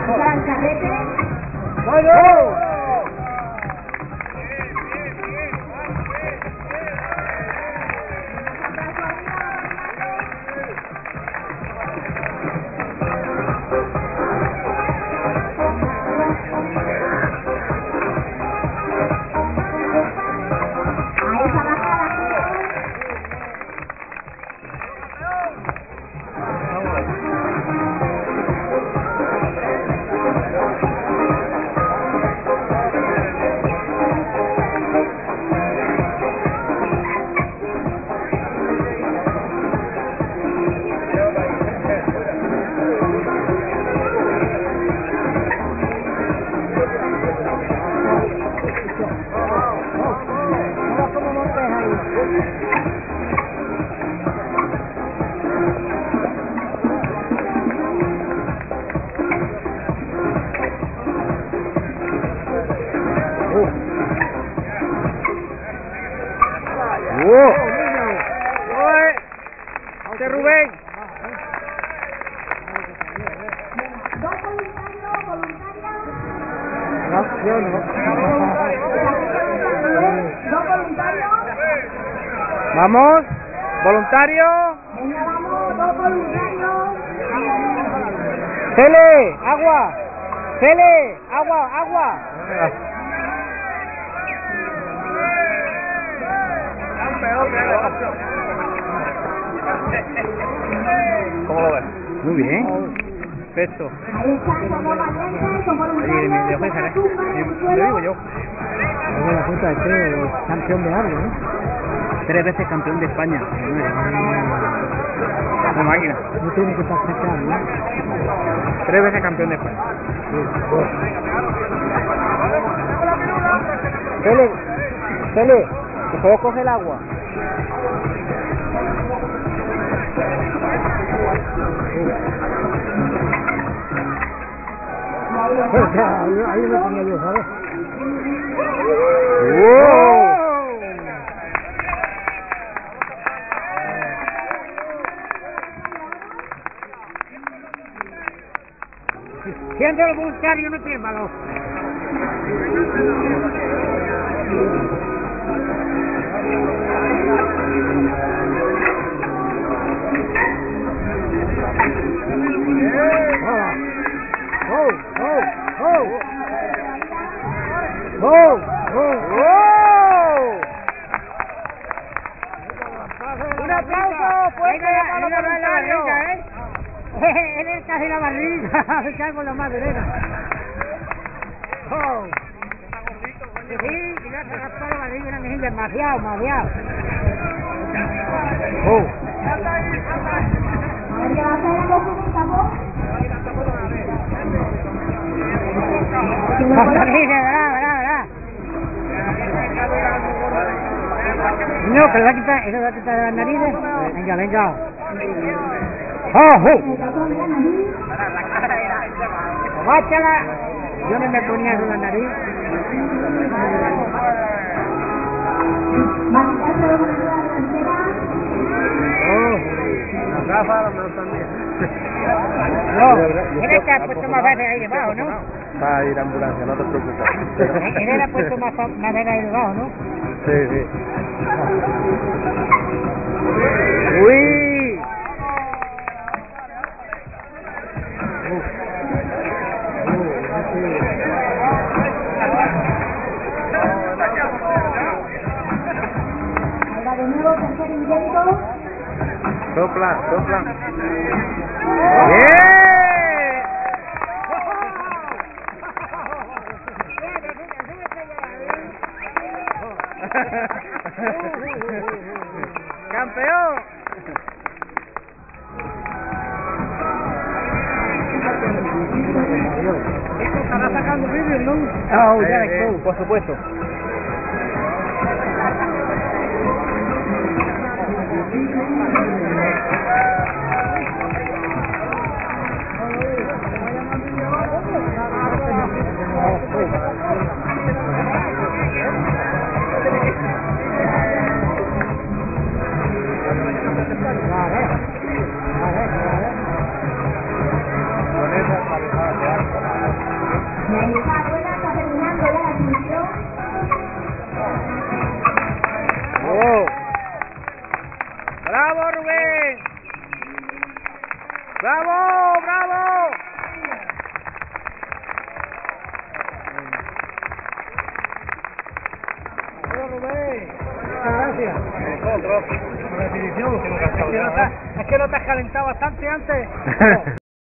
Rubén. No, yo no. Vamos, voluntario. Cele, agua. Cele, agua, agua. ¿Cómo lo ves? Muy bien. Perfecto. Oye, ¿de juez será? Yo digo yo. Luego la cuenta de que campeón de algo, ¿no? 3 veces campeón de España. Una máquina. No tiene que practicar, ¿no? 3 veces campeón de España. Cele, Cele, ¿te puedo coger el agua? Ahí me ponía yo, ¿sabes? ¡Wow! Siendo el voluntario no tiene valor. ¡Un aplauso fuerte para los voluntarios! Él es casi la barriga, me cago en la madrena. Sí, y no se raspó la barriga, una mejilla demasiado. No, que le va a quitar, eso le va a quitar de las narices. Venga. Báchala. Yo no me ponía eso en la nariz. Las gafas no están bien. No, él te ha puesto más veces ahí debajo, ¿no? Va a ir a ambulancia, no te preocupes. Él ha puesto más veces ahí debajo, ¿no? Sí. ¡Uy! Ahora de nuevo, tercer intento. Sopla. ¡Bien! ¡Campeón! Esto estará sacando vídeos, ¿no? Por supuesto. Con esa cabezada que hace. ¡Bravo, Rubén! ¡Bravo! ¡Bravo! ¡Bravo, Rubén! Muchas gracias. Nosotros. Es que no te has calentado bastante antes.